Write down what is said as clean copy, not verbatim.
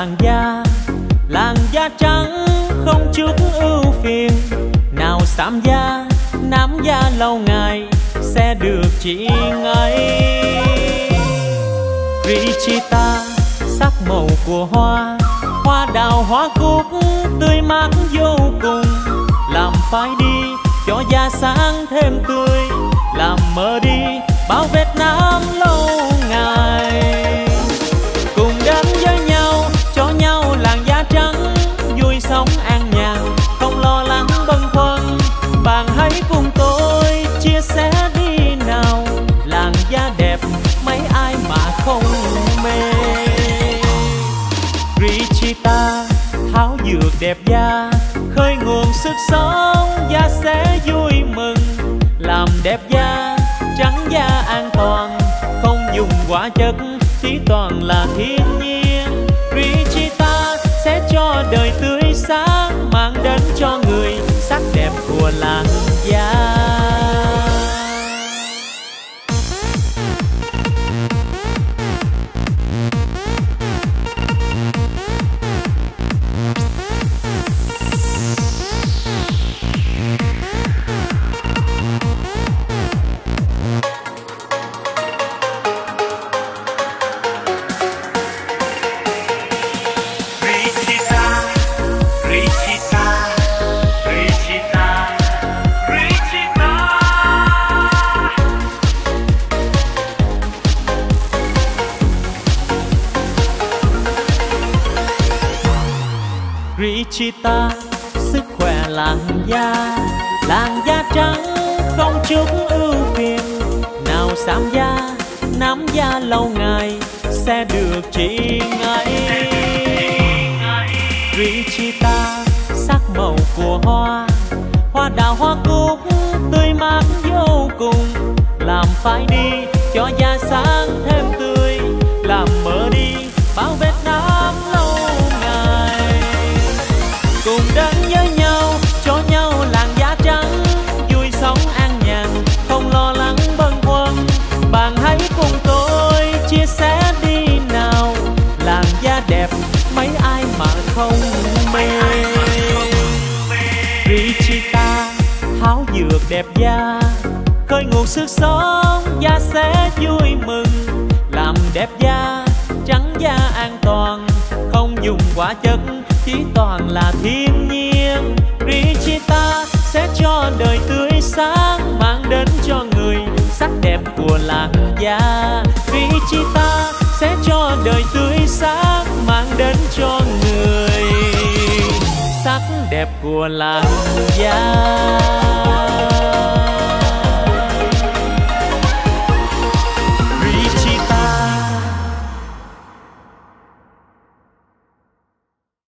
làn da trắng không chút ưu phiền, nào xám da nám da lâu ngày sẽ được chỉ ngay. Richita sắc màu của hoa, hoa đào hoa cúc tươi mát vô cùng, làm phai đi cho da sáng thêm tươi, làm mờ đi bao vết nám lâu ngày. Cùng đến với nhau cho nhau làn da trắng, vui sống an nhàn không lo lắng bâng khuâng. Bạn hãy cùng tôi chia sẻ đi nào, làn da đẹp mấy ai mà không mê. Richita tháo dược đẹp da, khơi nguồn sức sống, da sẽ vui mừng. Làm đẹp da, trắng da an toàn, không dùng hóa chất, chỉ toàn là thiên nhiên. Richita sẽ cho đời tươi sáng, mang đến cho người sắc đẹp của làn da. Richita sức khỏe làn da trắng không chút ưu phiền, nào xám da nám da lâu ngày sẽ được chỉ ngay. Richita sắc màu của hoa, hoa đào hoa cúc tươi mát vô cùng, làm phai đi cho da sáng thêm tươi, làm mờ đi bao vết nám lâu ngày. Cùng đến với nhau cho nhau làn da trắng, vui sống an nhàn không lo lắng bâng khuâng. Bạn hãy cùng tôi chia sẻ đi nào, làn da đẹp mấy ai mà không mê. Richita tháo dược đẹp da, khơi nguồn sức sống, da sẽ vui mừng. Làm đẹp da, trắng da an toàn, không dùng hóa chất, chỉ toàn là thiên nhiên. Richita sẽ cho đời tươi sáng, mang đến cho người sắc đẹp của làn da. Richita sẽ cho đời tươi sáng, mang đến cho người sắc đẹp của làn da.